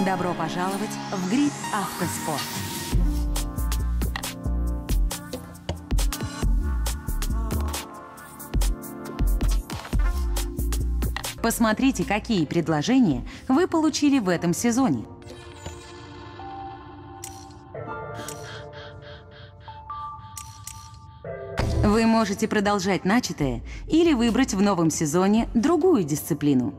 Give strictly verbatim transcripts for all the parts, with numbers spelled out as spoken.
Добро пожаловать в Грит Автоспорт. Посмотрите, какие предложения вы получили в этом сезоне. Вы можете продолжать начатое или выбрать в новом сезоне другую дисциплину.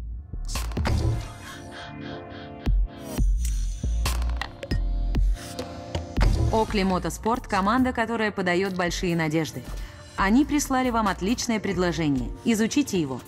Oakley Motorsport – команда, которая подает большие надежды. Они прислали вам отличное предложение. Изучите его.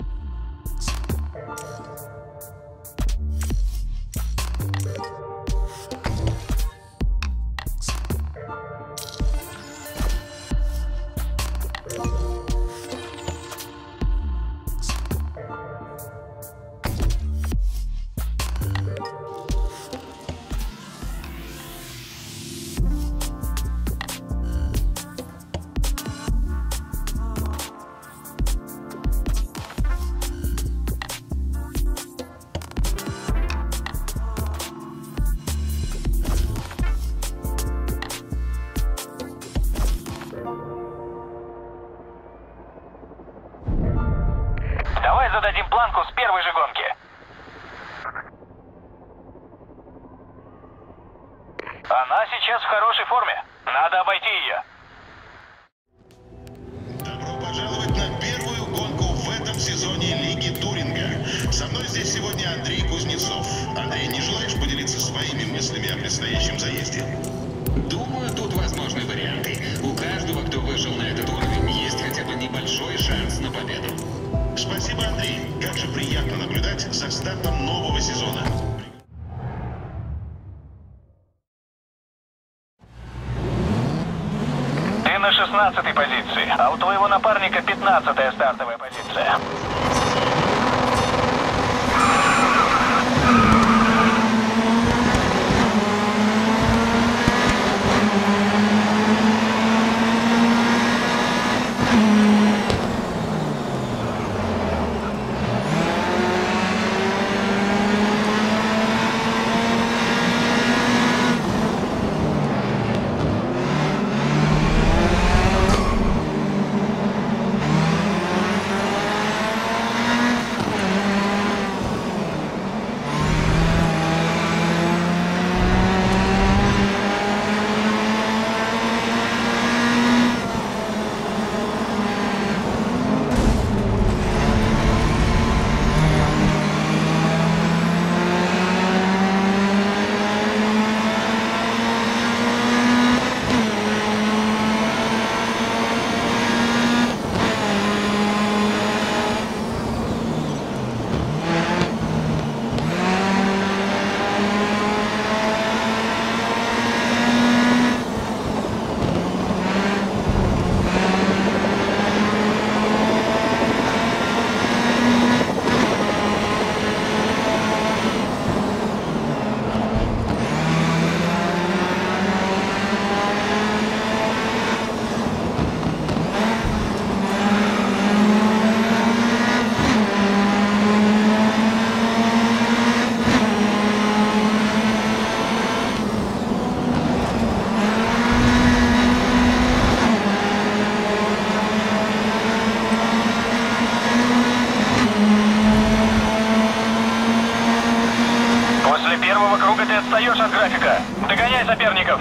Давай зададим планку с первой же гонки. Она сейчас в хорошей форме. Надо обойти ее. Добро пожаловать на первую гонку в этом сезоне Лиги Туринга. Со мной здесь сегодня Андрей Кузнецов. Андрей, не желаешь поделиться своими мыслями о предстоящем заезде? Думаю, тут возможны варианты. У каждого, кто вышел на этот уровень, есть хотя бы небольшой шанс на победу. Спасибо, Андрей. Как же приятно наблюдать за стартом нового сезона. Ты на шестнадцатой позиции, а у твоего напарника пятнадцатая стартовая позиция. После первого круга ты отстаешь от графика. Догоняй соперников.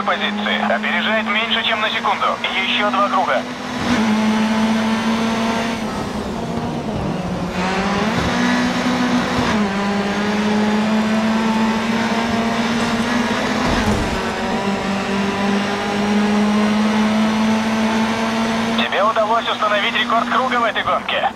позиции. Опережает меньше, чем на секунду. Еще два круга. Тебе удалось установить рекорд круга в этой гонке.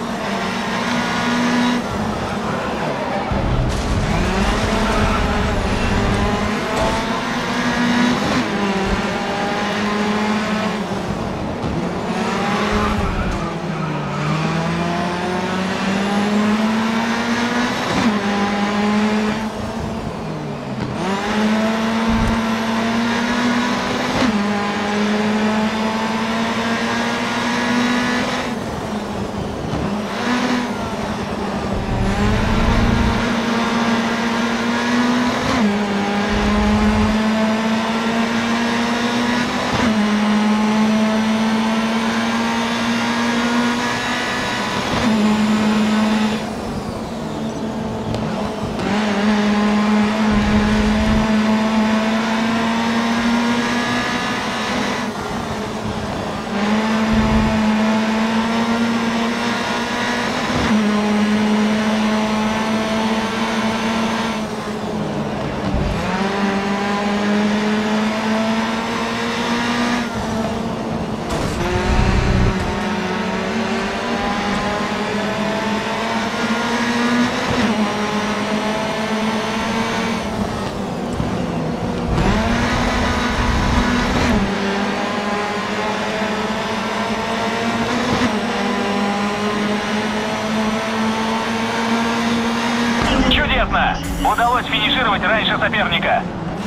Удалось финишировать раньше соперника.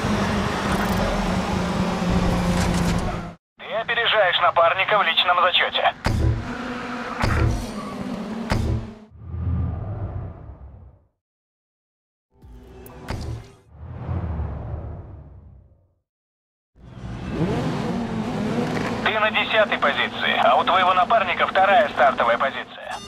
Ты опережаешь напарника в личном зачете. Ты на десятой позиции, а у твоего напарника вторая стартовая позиция.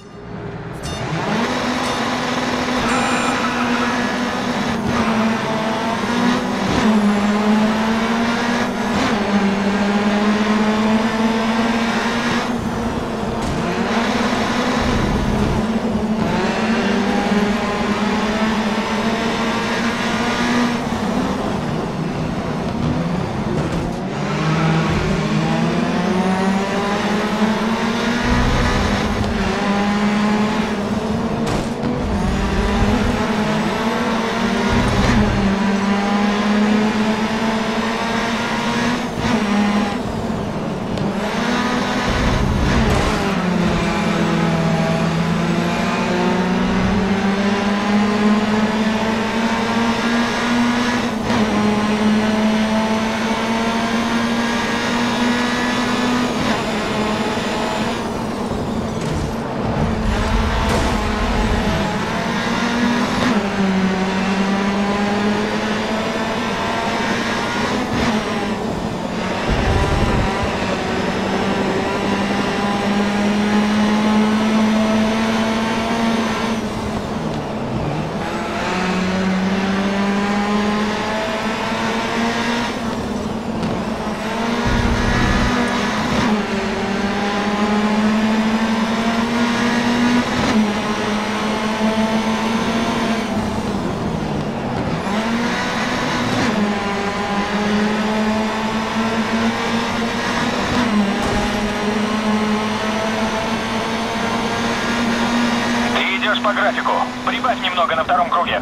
По графику. Прибавь немного на втором круге.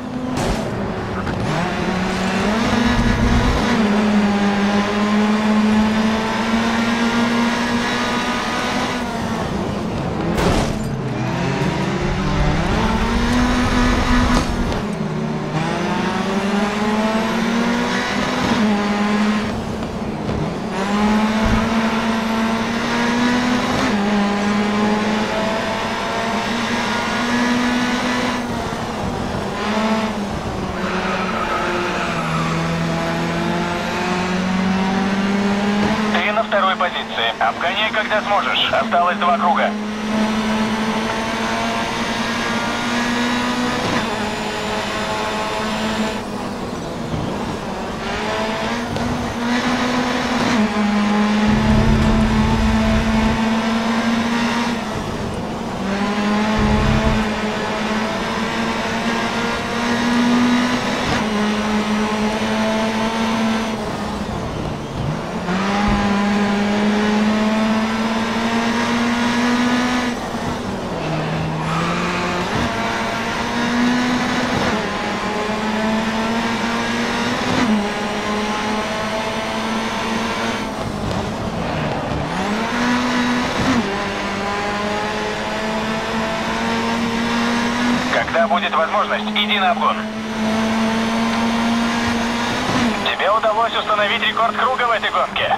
Второй позиции. Обгоняй, когда сможешь. Осталось два круга. Когда будет возможность, иди на обгон. Тебе удалось установить рекорд круга в этой гонке.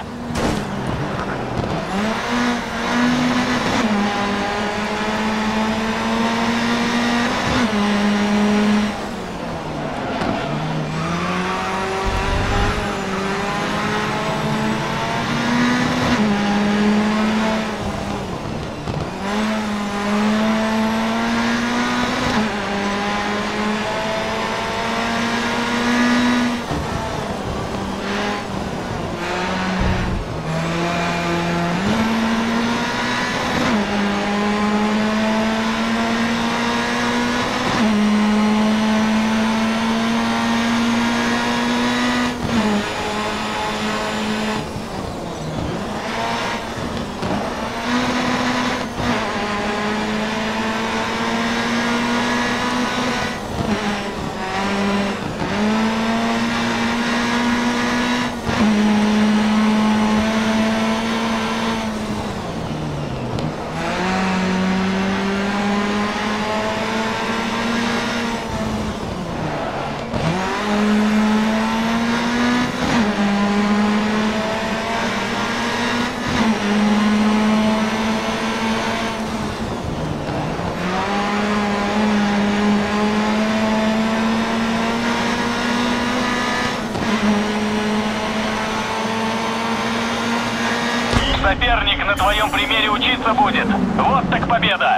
Соперник на твоем примере учиться будет. Вот так победа!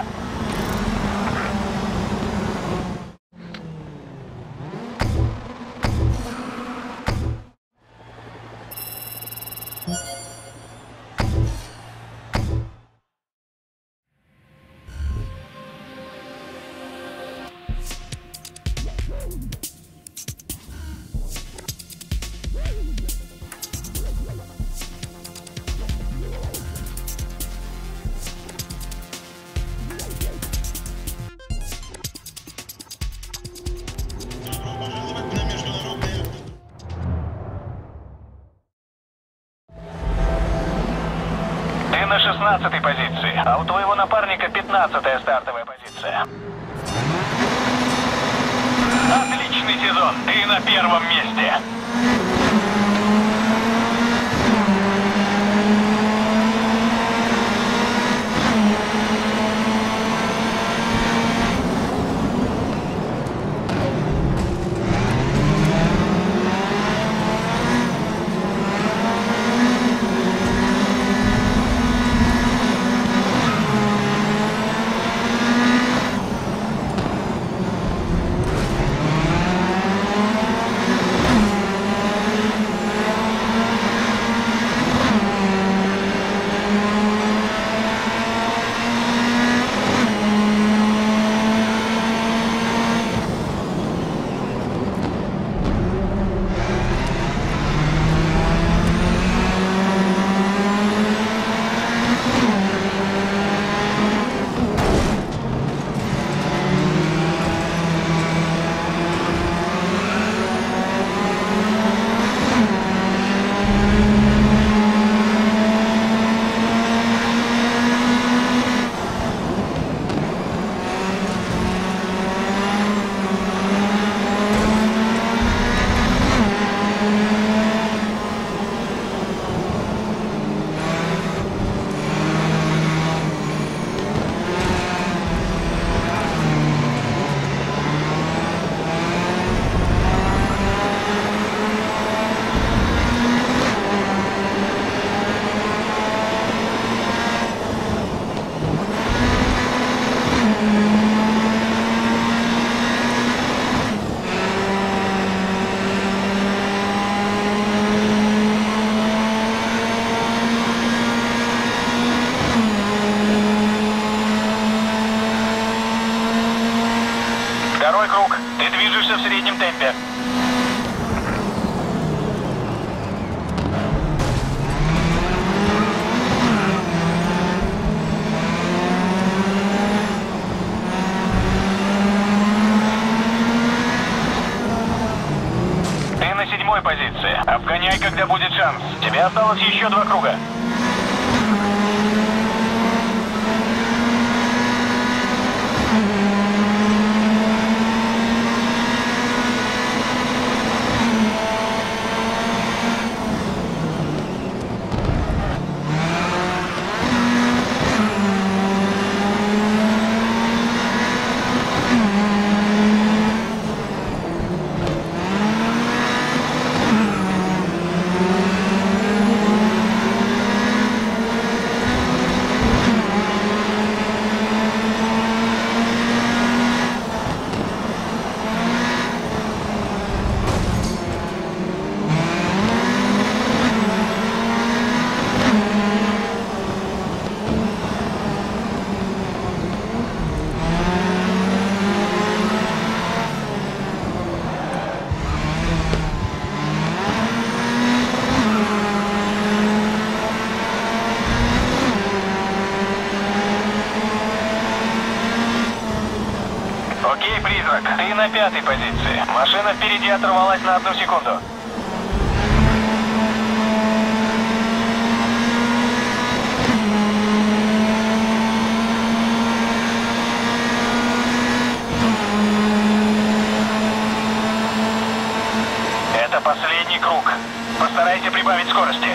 Ты на шестнадцатой позиции, а у твоего напарника пятнадцатая стартовая позиция. Отличный сезон, ты на первом месте. Второй круг. Ты движешься в среднем темпе. Ты на седьмой позиции. Обгоняй, когда будет шанс. Тебе осталось еще два круга. Окей, призрак, ты на пятой позиции. Машина впереди оторвалась на одну секунду. Это последний круг. Постарайся прибавить скорости.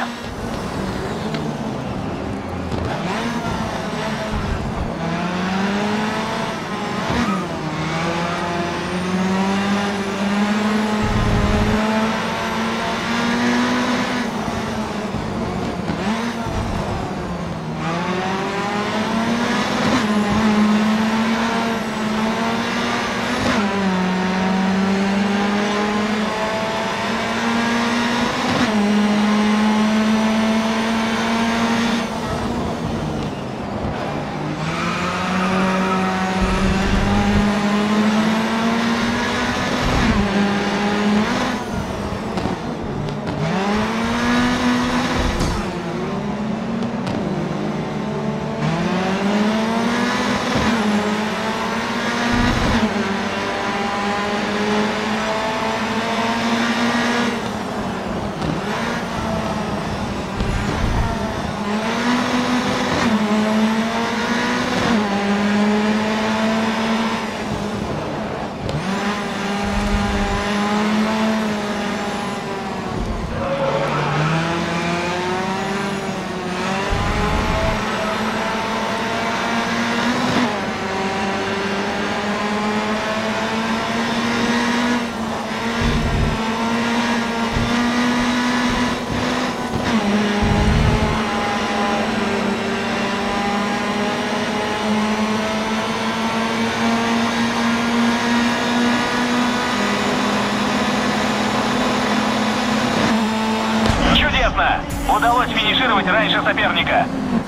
Удалось финишировать раньше соперника.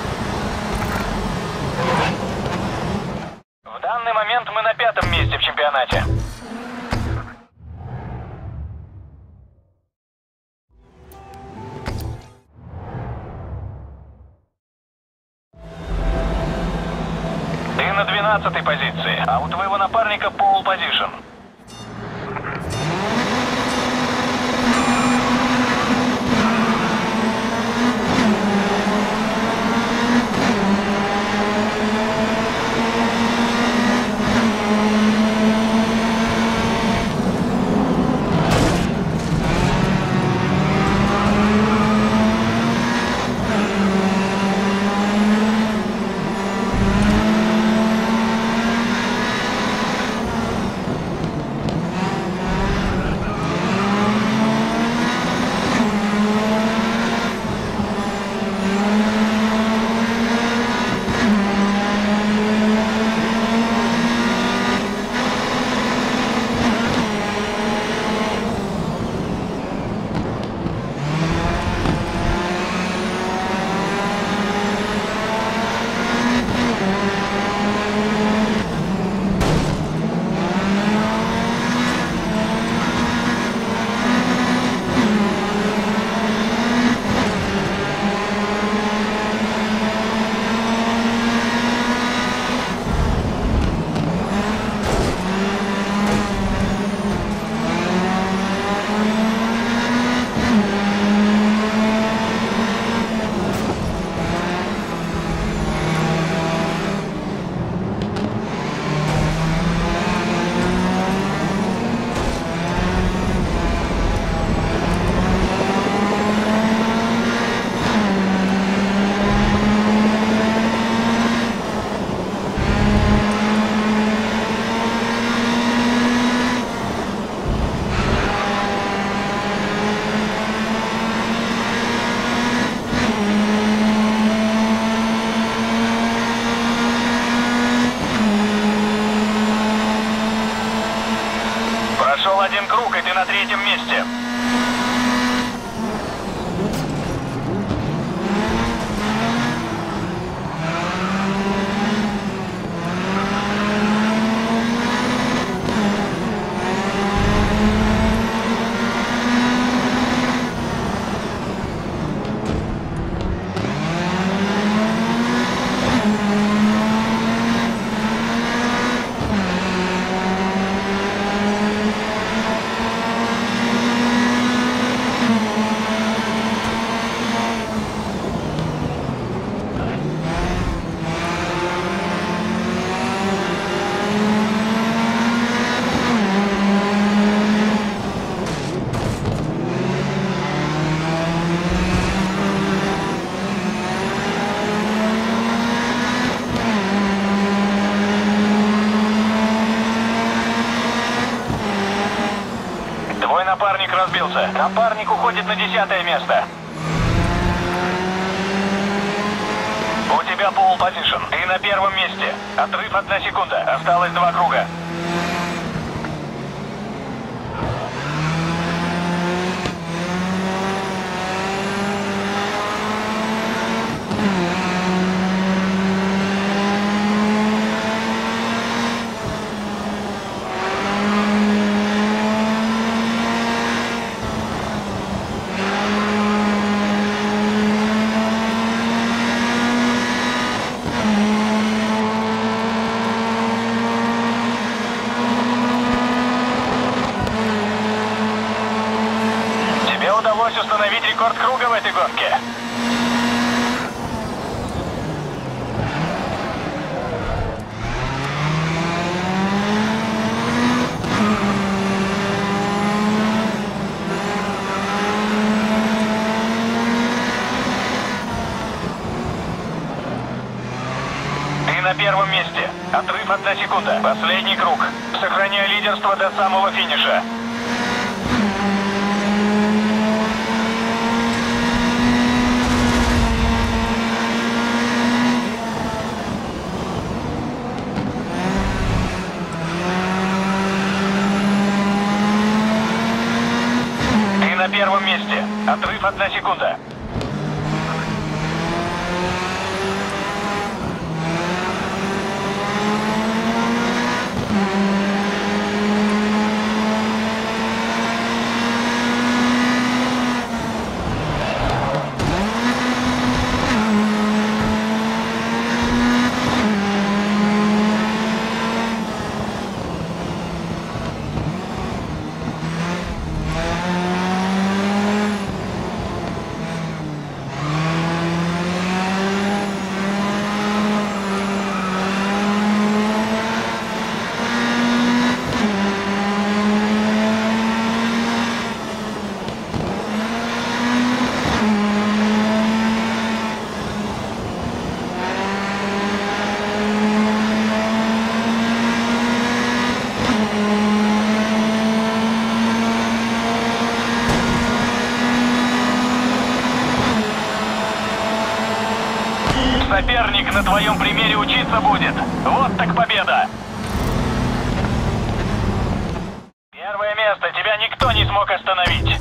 В данный момент мы на пятом месте в чемпионате. Ты на двенадцатой позиции, а у твоего напарника пол позишн. Прошел один круг, и ты на третьем месте. сбился. Напарник уходит на десятое место. У тебя pole position. Ты на первом месте. Отрыв одна секунда. Осталось два круга. Удалось установить рекорд круга в этой гонке. Ты на первом месте. Отрыв одна секунда. Последний круг. Сохраняй лидерство до самого финиша. На первом месте. Отрыв одна секунда. Соперник на твоем примере учиться будет. Вот так победа! Первое место. Тебя никто не смог остановить.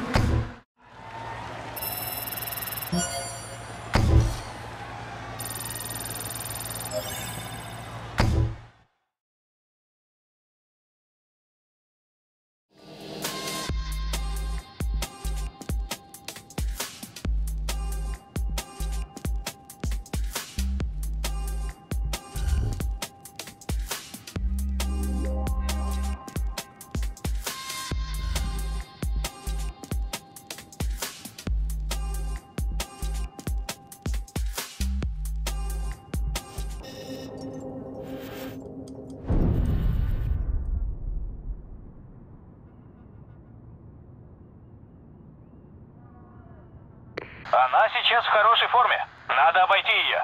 Она сейчас в хорошей форме. Надо обойти ее.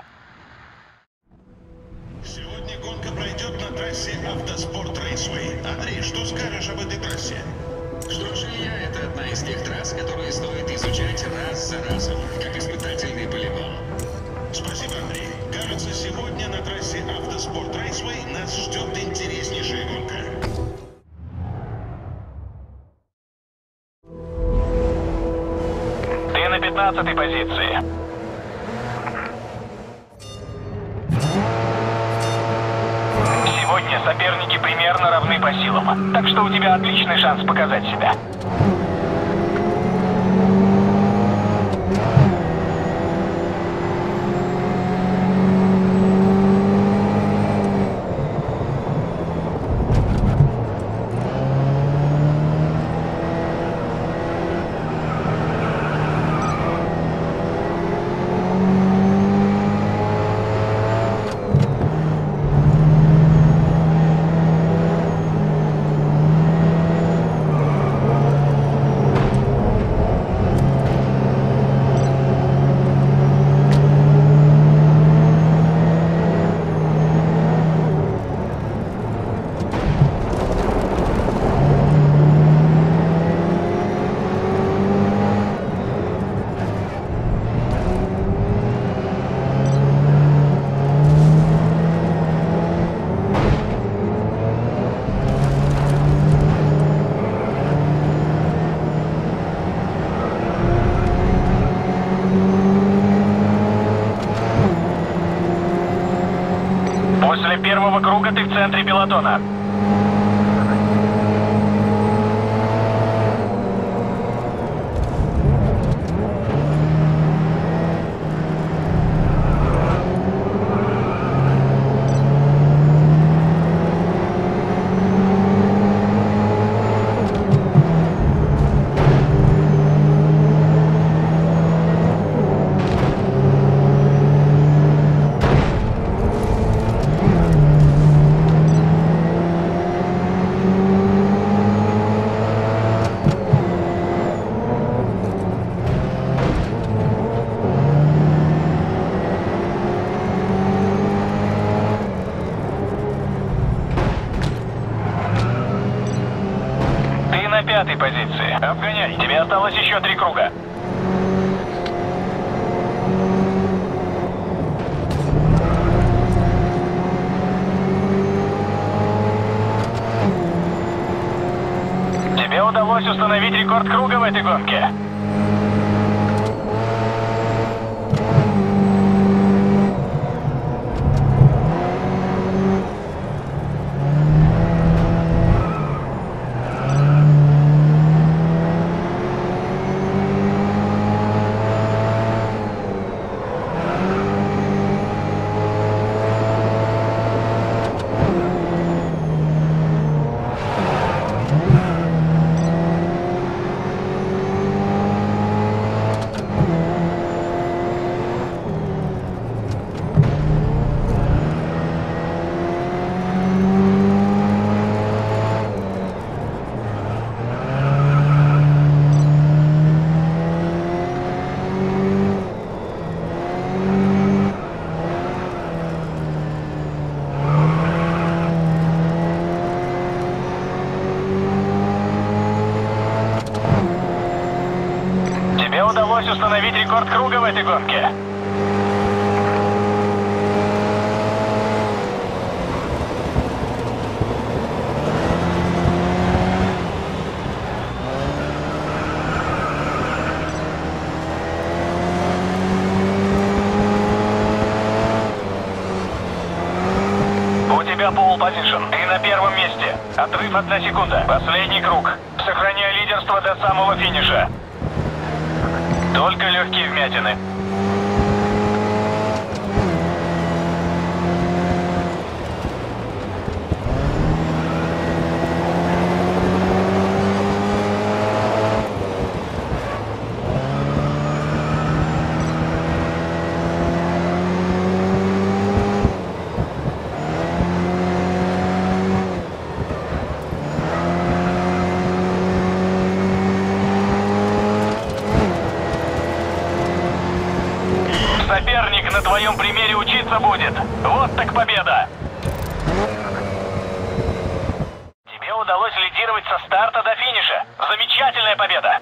Сегодня гонка пройдет на трассе Автоспорт Рейсвей. Андрей, что скажешь об этой трассе? Что ж, Илья, это одна из тех трасс, которые стоит изучать раз за разом, как испытательный полигон. Спасибо, Андрей. Кажется, сегодня на трассе Автоспорт Рейсвей нас ждет интереснейшая гонка. Ты на пятнадцатой позиции. Сегодня соперники примерно равны по силам, так что у тебя отличный шанс показать себя. круга ты в центре пелотона. На пятой позиции. Обгоняй. Тебе осталось еще три круга. Тебе удалось установить рекорд круга в этой гонке. Тебе удалось установить рекорд круга в этой гонке. У тебя пол позишн. Ты на первом месте. Отрыв одна секунда. Последний круг. Сохраняй лидерство до самого финиша. Только легкие вмятины. Соперник на твоем примере учиться будет. Вот так победа! Тебе удалось лидировать со старта до финиша. Замечательная победа!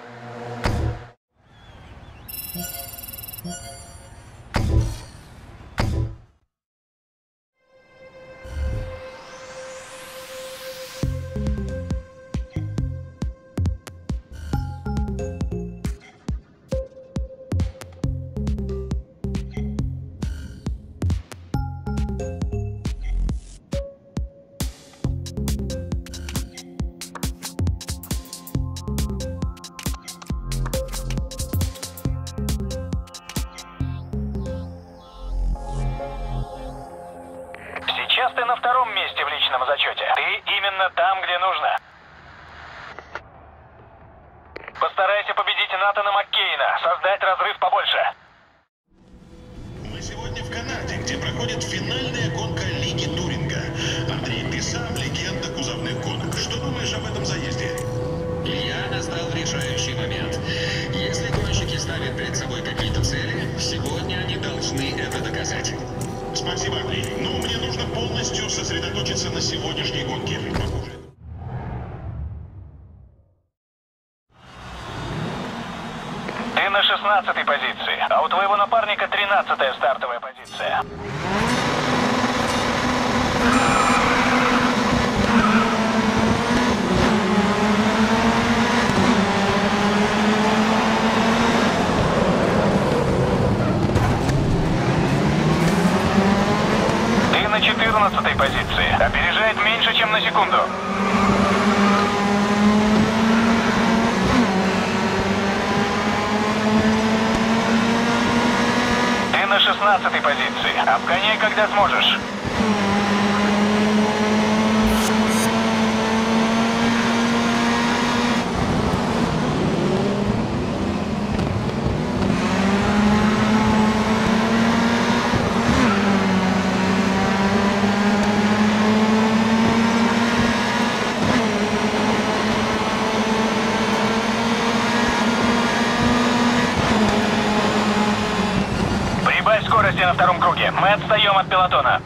Сейчас ты на втором месте в личном зачете. Ты именно там, где нужно. Постарайся победить Натана Маккейна, создать разрыв побольше. Мы сегодня в Канаде, где проходит финальная гонка Лиги Туринга. Андрей, ты сам легенда кузовных гонок. Что думаешь об этом заезде? Илья, настал решающий момент. Если гонщики ставят перед собой какие-то цели, сегодня они должны это доказать. Спасибо, Андрей. Но мне нужно полностью сосредоточиться на сегодняшней гонке. Ты на шестнадцатой позиции, а у твоего напарника тринадцатая стартовая позиция. Ты на четырнадцатой позиции, а Обгоняй, когда сможешь. Прибавь скорости на втором круге. Мы отстаем от пелотона.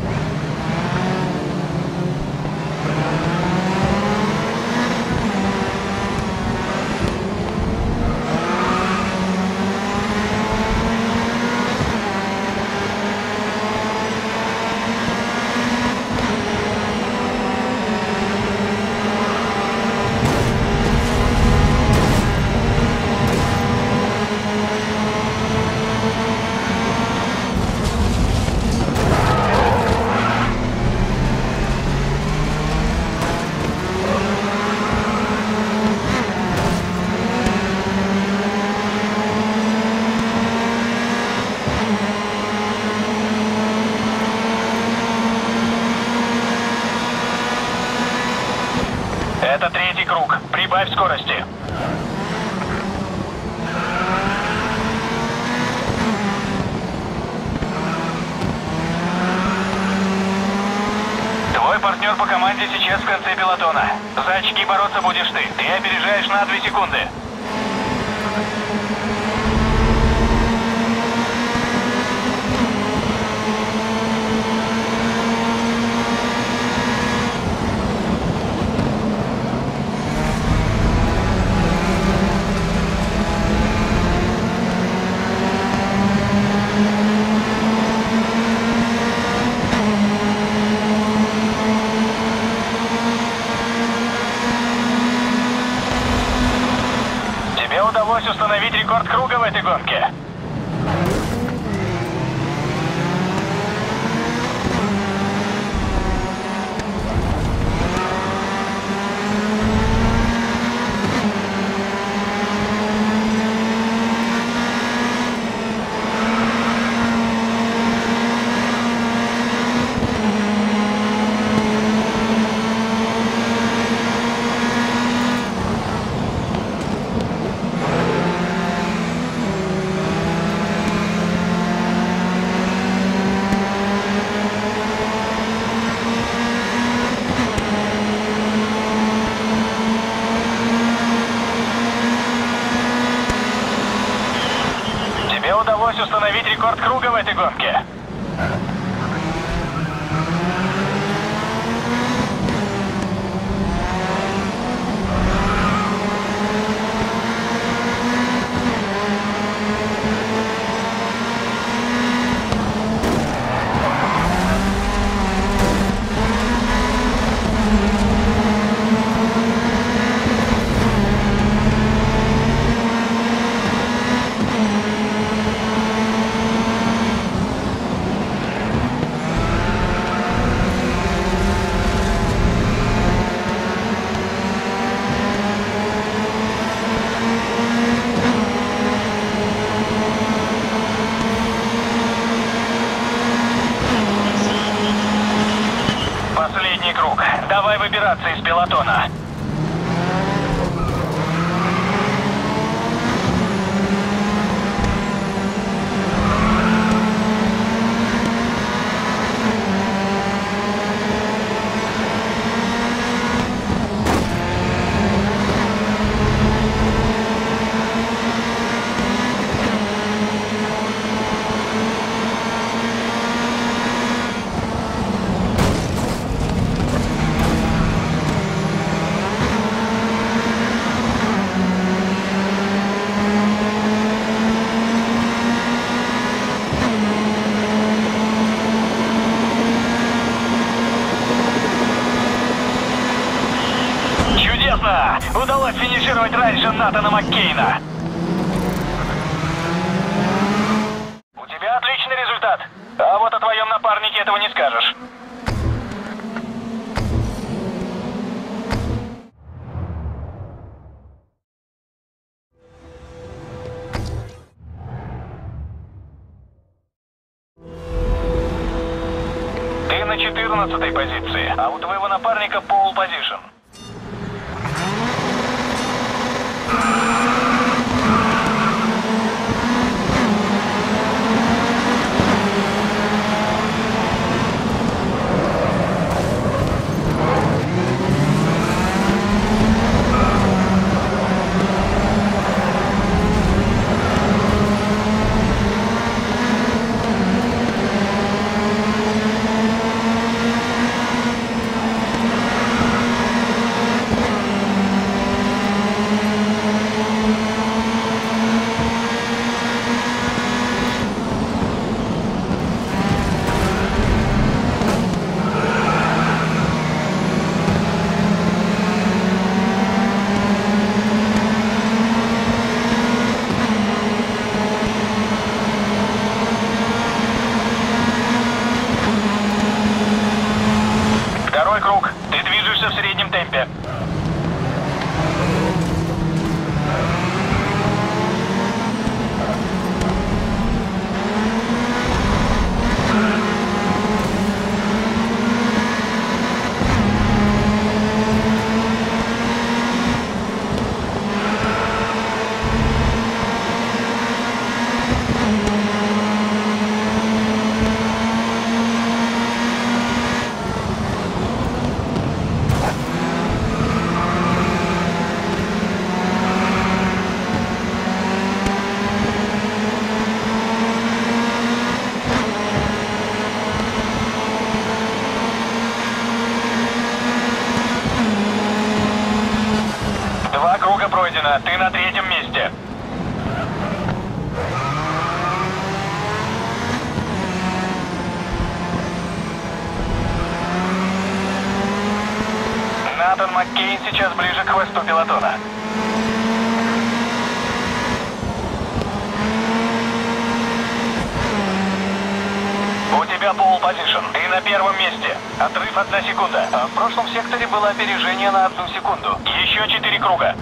Это третий круг. Прибавь скорости. Твой партнер по команде сейчас в конце пелотона. За очки бороться будешь ты. Ты опережаешь на две секунды. Тебе удалось установить рекорд круга в этой гонке. Тебе удалось установить рекорд круга в этой гонке. Последний круг. Давай выбираться из пелотона. Чудесно! Удалось финишировать раньше Натана Маккейна. У тебя отличный результат. А вот о твоем напарнике этого не скажешь. четырнадцатой позиции, а у твоего напарника pole position. Второй круг. Ты движешься в среднем темпе. Два круга пройдено. Ты на третьем месте. Натан Маккейн сейчас ближе к хвосту пелотона. У тебя pole position. Ты на первом месте. Отрыв одна секунда. А в прошлом секторе было опережение на одну секунду. Еще четыре круга.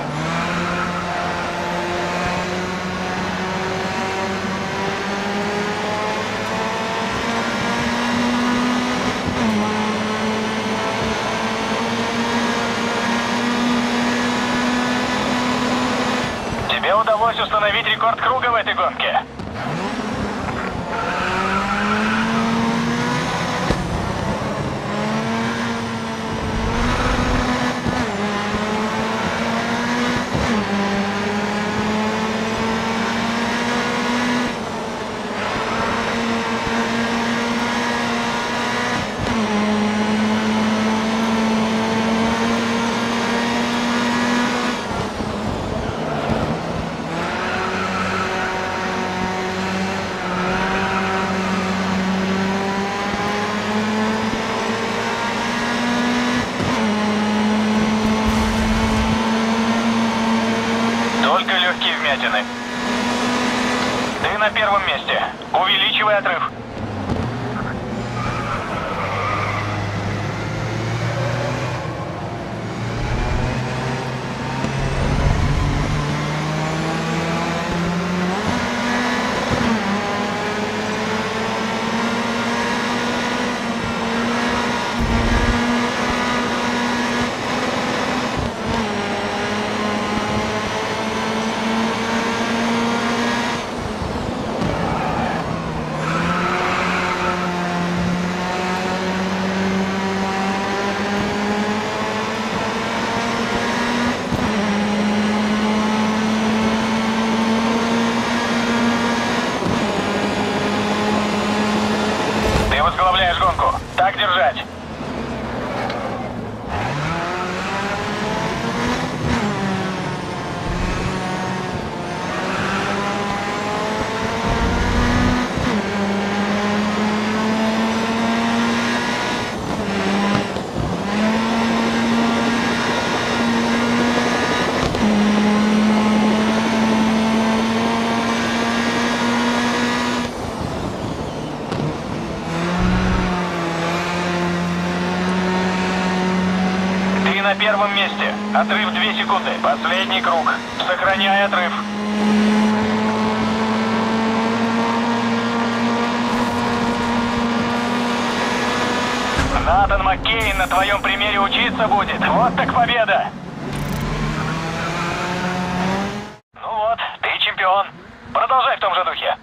Тебе удалось установить рекорд круга в этой гонке. Только легкие вмятины. Ты на первом месте. Увеличивай отрыв. Ты возглавляешь гонку. Так держать. На первом месте. Отрыв две секунды. Последний круг. Сохраняй отрыв. Натан Маккейн на твоем примере учиться будет. Вот так победа! Ну вот, ты чемпион. Продолжай в том же духе.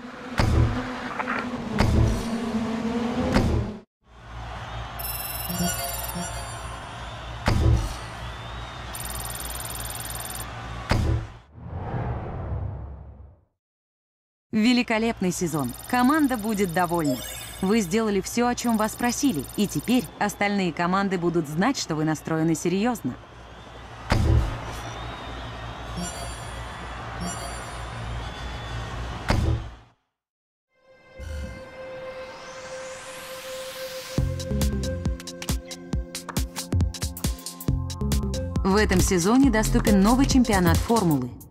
Великолепный сезон. Команда будет довольна. Вы сделали все, о чем вас просили, и теперь остальные команды будут знать, что вы настроены серьезно. В этом сезоне доступен новый чемпионат формулы.